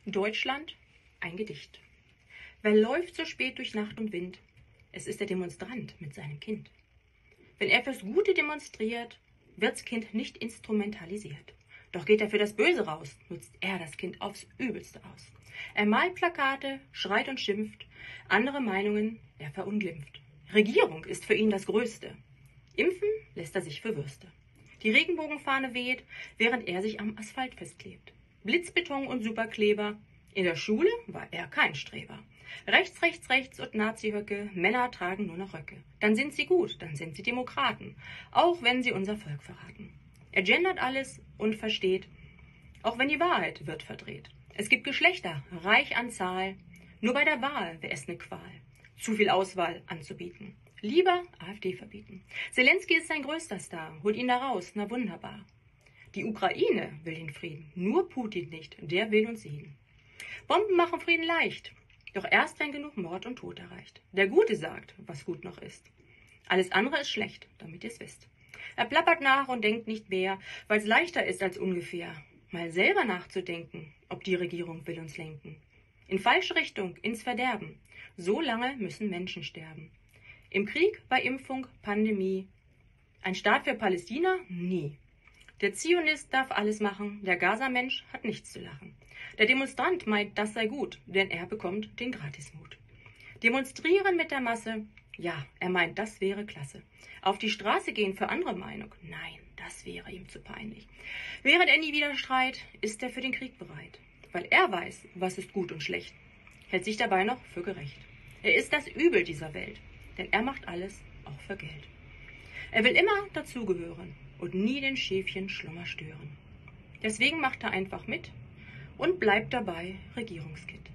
Deutschland, ein Gedicht. Wer läuft so spät durch Nacht und Wind? Es ist der Demonstrant mit seinem Kind. Wenn er fürs Gute demonstriert, wird's Kind nicht instrumentalisiert. Doch geht er für das Böse raus, nutzt er das Kind aufs Übelste aus. Er malt Plakate, schreit und schimpft, andere Meinungen er verunglimpft. Regierung ist für ihn das Größte. Impfen lässt er sich für Würste. Die Regenbogenfahne weht, während er sich am Asphalt festklebt. Blitzbeton und Superkleber. In der Schule war er kein Streber. Rechts, rechts, rechts und Nazi-Höcke, Männer tragen nur noch Röcke. Dann sind sie gut, dann sind sie Demokraten, auch wenn sie unser Volk verraten. Er gendert alles und versteht, auch wenn die Wahrheit wird verdreht. Es gibt Geschlechter, reich an Zahl, nur bei der Wahl wäre es eine Qual, zu viel Auswahl anzubieten. Lieber AfD verbieten. Zelensky ist sein größter Star, holt ihn da raus, na wunderbar. Die Ukraine will den Frieden, nur Putin nicht, der will uns siegen. Bomben machen Frieden leicht, doch erst wenn genug Mord und Tod erreicht. Der Gute sagt, was gut noch ist. Alles andere ist schlecht, damit ihr's wisst. Er plappert nach und denkt nicht mehr, weil's leichter ist als ungefähr, mal selber nachzudenken, ob die Regierung will uns lenken. In falsche Richtung, ins Verderben. So lange müssen Menschen sterben. Im Krieg, bei Impfung, Pandemie. Ein Staat für Palästina? Nie. Der Zionist darf alles machen, der Gaza-Mensch hat nichts zu lachen. Der Demonstrant meint, das sei gut, denn er bekommt den Gratismut. Demonstrieren mit der Masse? Ja, er meint, das wäre klasse. Auf die Straße gehen für andere Meinung? Nein, das wäre ihm zu peinlich. Während er nie wieder schreit, ist er für den Krieg bereit. Weil er weiß, was ist gut und schlecht, hält sich dabei noch für gerecht. Er ist das Übel dieser Welt, denn er macht alles auch für Geld. Er will immer dazugehören und nie den Schäfchen Schlummer stören. Deswegen macht er einfach mit und bleibt dabei Regierungskind.